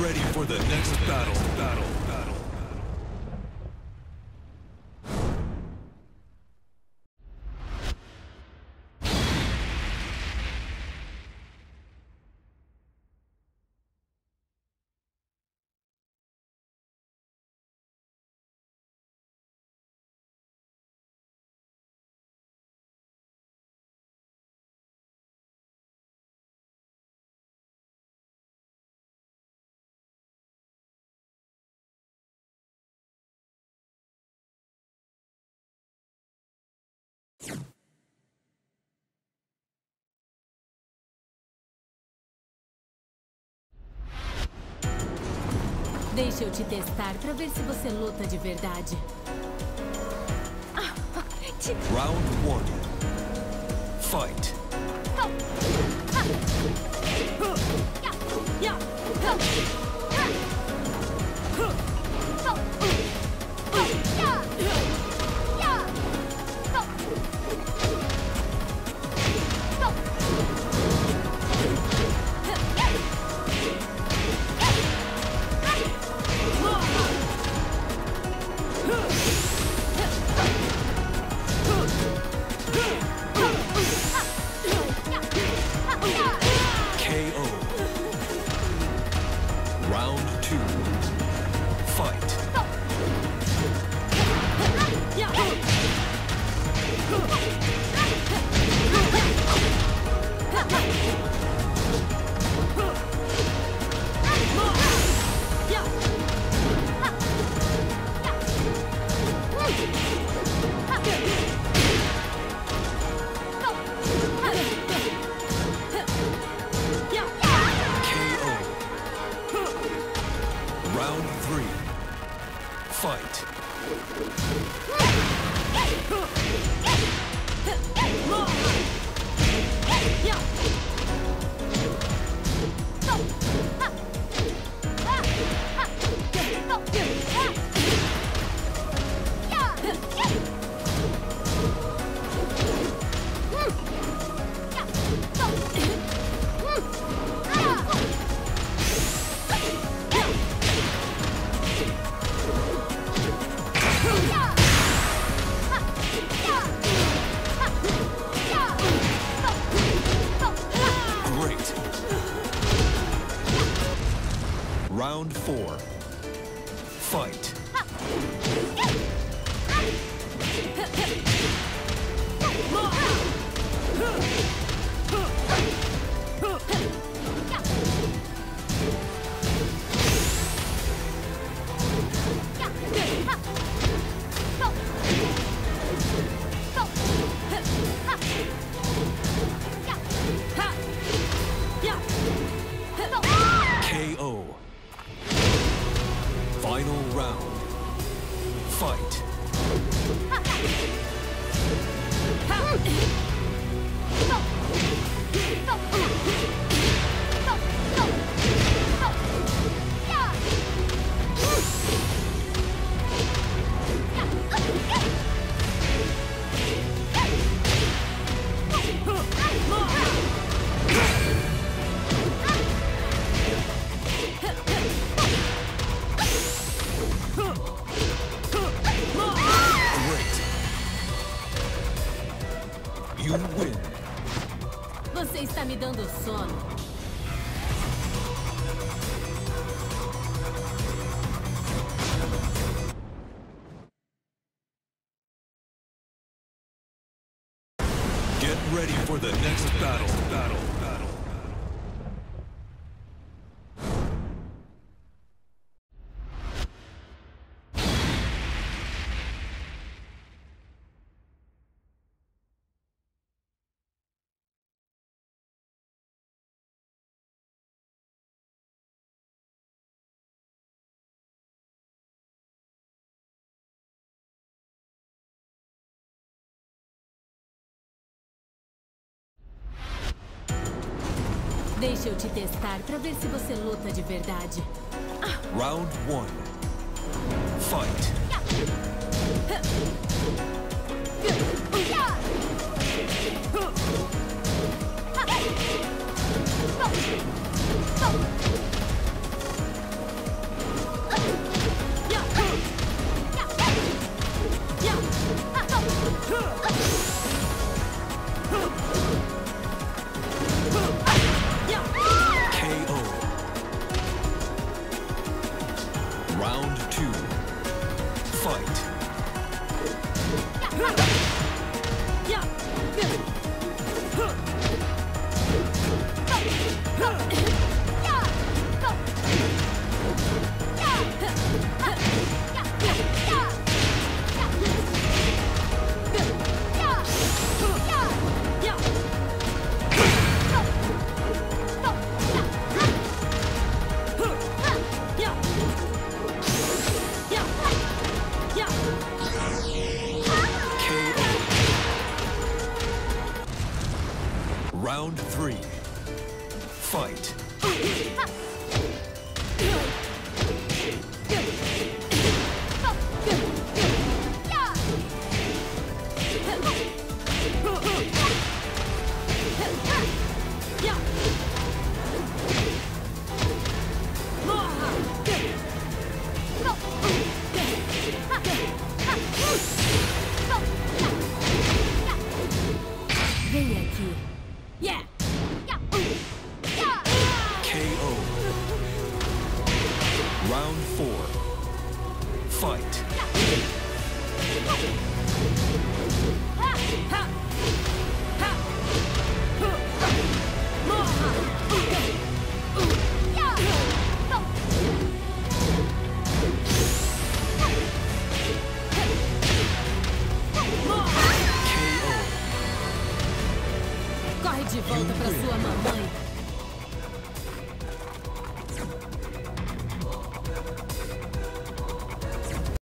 ready for the next battle. Deixa eu te testar pra ver se você luta de verdade. Round 1. Fight. KO. Round 2. Fight. Round 3. Fight. Great. Round 4. Fight. KO. Final round. Fight. Great. You win. Você está me dando sono. Get ready for the next battle. Deixa eu te testar pra ver se você luta de verdade. Round 1. Fight. Round 3. Fight. Vem aqui. Yeah! KO. Round 4. Fight. Corre de volta pra sua mamãe.